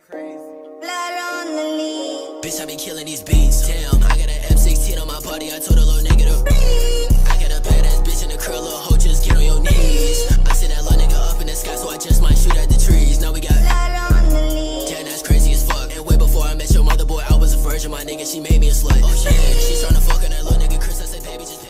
crazy. Blood on the lead. Bitch, I be killing these beats. Damn, I got an M16 on my body. I told a little nigga to breathe. I got a badass bitch in the curl, little hoe, just get on your knees. I see that little nigga up in the sky, so I just might shoot at the trees. Now we got Blood on the lead. damn, that's crazy as fuck. And way before I met your mother, boy, I was a virgin. My nigga, she made me a slut. Oh shit, she's tryna fuck on that little nigga Chris. I said, baby, just